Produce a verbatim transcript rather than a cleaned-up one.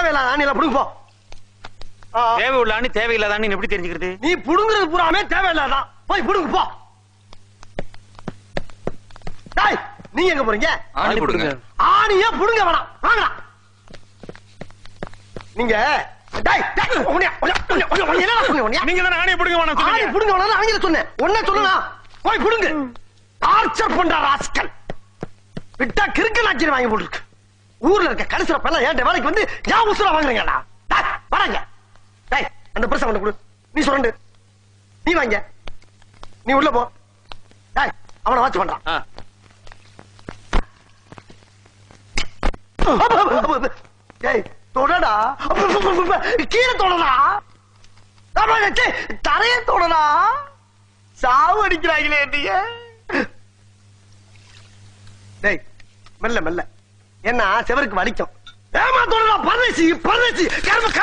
தேவையில்லாத ஆணியில புடுங்க போ. தேவை உள்ள ஆணி தேவையில்லாத ஆணி எப்படி தெரிஞ்சுக்கிறது? நீ புடுங்குறது பூராமே தேவையில்லாதான். போய் புடுங்க போ. டேய் நீங்க எங்க போறீங்க? ஆணி புடுங்க. ஆணியா புடுங்க வேணாம். வாங்கடா. நீங்க டேய் டேய் ஒண்ணே ஒண்ணே ஒண்ணே ஒண்ணே என்ன சொன்னீங்க? நீங்க தான ஆணியை புடுங்க வேணாம் சொன்னீங்க. ஆணி புடுங்க வேணாம் அவங்கள சொன்னேன். ஒண்ணே சொல்லுங்க. போய் புடுங்க. டார்ச்சர் பண்ற ராஸ்கல். விட்டா கிறுக்கு நாச்சி வாங்கி போட்டுருக்கு. ஊர்ல இருக்க கடைசில பல்ல ஏன் வேலைக்கு வந்து யா உசுர வாங்குறீங்கடா. டேய் வராங்க. டேய் அந்த பிரசம் கொண்டு கொடு. நீ சொல்லு. நீ வாங்க. நீ உள்ள போ. டேய் அவனை வாட்ச் பண்றான். டேய் தொடடா. கீழே தொடடா. தரைய தொடடா. சாவு அடிக்கிறாங்களே நீங்க. டேய் மெல்ல மெல்ல. என்ன செவருக்கு வலிக்கும். ஏமா தொடடா. பரதேசி பரதேசி கர்ம